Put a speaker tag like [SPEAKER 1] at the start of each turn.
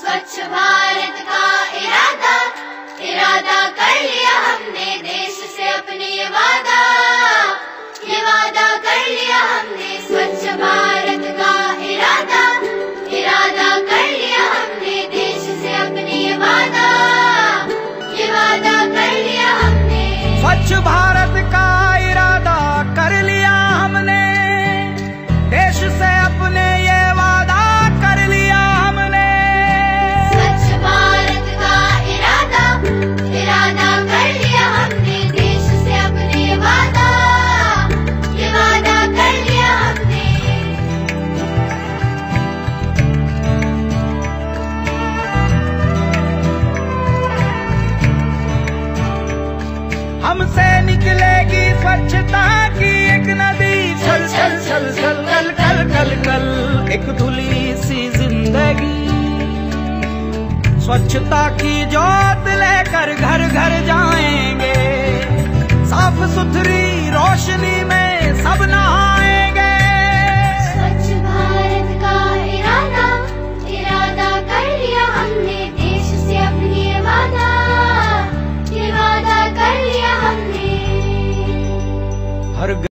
[SPEAKER 1] स्वच्छ भारत का इरादा कर लिया हमने, देश से अपने ये वादा कर लिया हमने। स्वच्छ भारत का इरादा कर लिया हमने, देश से अपने ये वादा कर लिया हमने।
[SPEAKER 2] स्वच्छ भारत का इरादा कर लिया हमने, देश से अपने ये वादा कर लिया हमने।
[SPEAKER 1] स्वच्छ भारत का इरादा कर लिया हमने, देश से अपने ये वादा कर लिया हमने।
[SPEAKER 2] हमसे निकलेगी स्वच्छता की एक नदी, छल छल छल छल कल कल कल कल एक धुली सी जिंदगी। स्वच्छता की जोत लेकर घर घर जाएंगे, साफ सुथरी रोशनी